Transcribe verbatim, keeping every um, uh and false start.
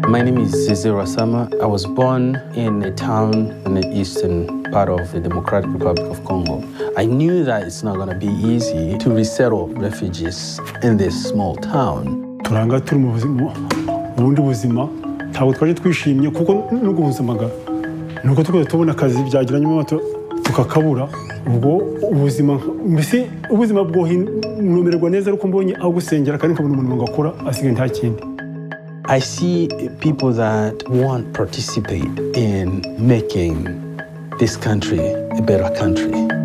My name is Zeze Rwasama. I was born in a town in the eastern part of the Democratic Republic of Congo. I knew that it's not going to be easy to resettle refugees in this small town. turanga turi mu buzima ubundi buzima ntabwo twaje twishimye kuko n'ubwo buzima nuko tuko tubona akazi byagiranye amato tukakabura ubwo ubuzima mbese ubuzima bwo numererwa neza ariko mbonye aho gusengera kandi nkabona umuntu ngakora asigaye nta kindi. I see people that want to participate in making this country a better country.